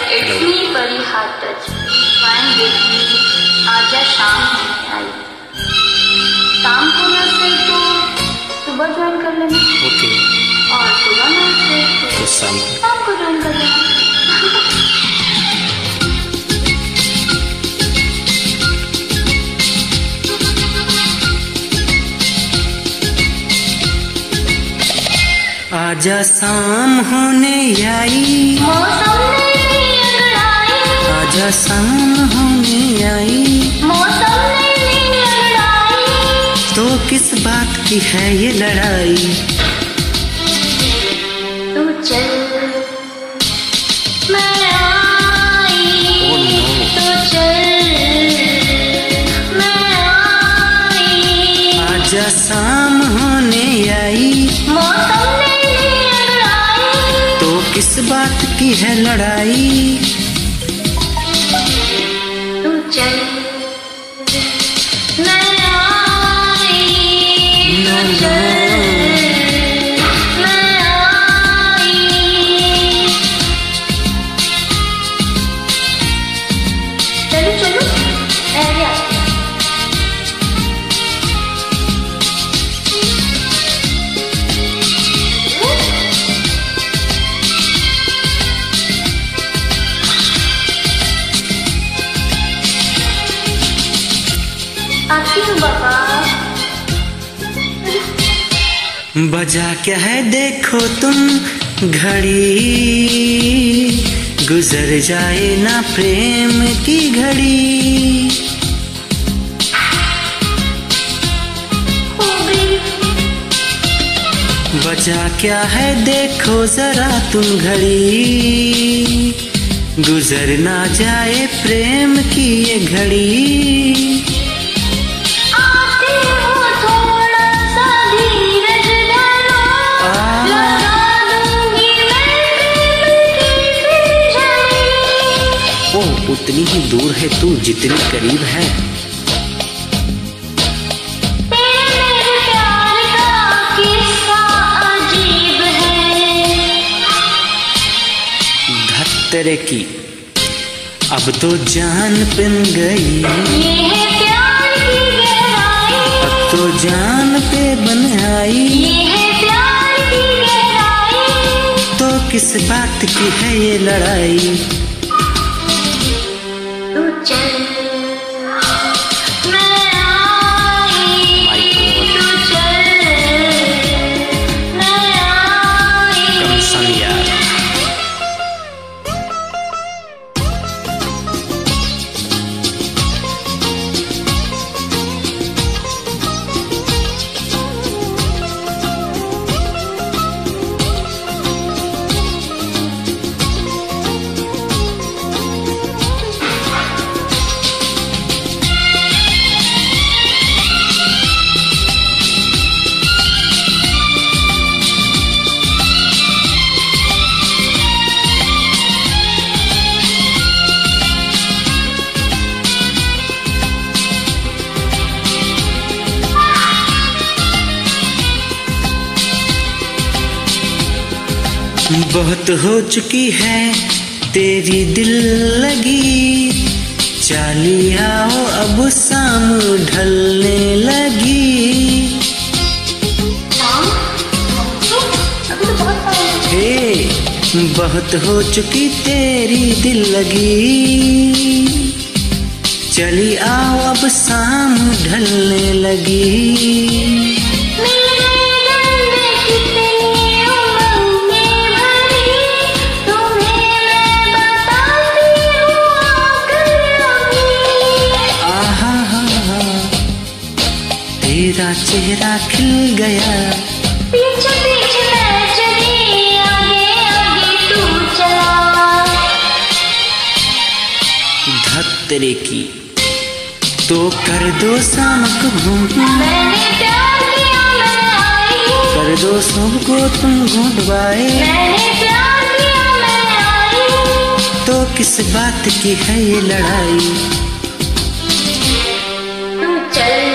It's me, Pari Heart Touch. Fine with me. आजा शाम होने आई। शाम को ना से तो सुबह ज्वाइन कर लेना। ओके। और सुबह ना से तो शाम को ज्वाइन कर लेना। आजा शाम होने आई, मौसम ने अंगड़ाई। आजा शाम होने आई, मौसम ने अंगड़ाई। तो किस बात की है ये लड़ाई? तू चल मैं आई। तू चल मैं आई। आजा शाम होने आई, मौसम किस बात की है लड़ाई? तू चल मैं आई। तू चल मैं आई। चलो चलो आजा। आती हूँ बाबा। बजा क्या है देखो तुम घड़ी, गुजर जाए ना प्रेम की घड़ी। बजा क्या है देखो जरा तुम घड़ी, गुजर ना जाए प्रेम की ये घड़ी। उतनी ही दूर है तू जितनी करीब है। तेरे प्यार का किस्सा अजीब है। धत्तरे की अब तो जान पिन गई, ये है प्यार की गहराई। अब तो जान पे बन आई, ये है प्यार की गहराई। तो किस बात की है ये लड़ाई? तू चल मैं आई। तू चल मैं आई। कम सन यार। बहुत हो चुकी है तेरी दिल लगी, चाली आओ अब शाम ढलने लगी। हे बहुत हो चुकी तेरी दिल लगी, चली आओ अब शाम ढलने लगी। तेरा चेहरा खिल गया, पीछे पीछे मैं चली, आगे आगे तू चला। धत्तरे की तो कर दो शाम को घूंट, मैंने प्यार किया मैं आई। कर दो सबको तुम घूंटवाए, मैंने प्यार किया मैं आई। तो किस बात की है ये लड़ाई? तू चल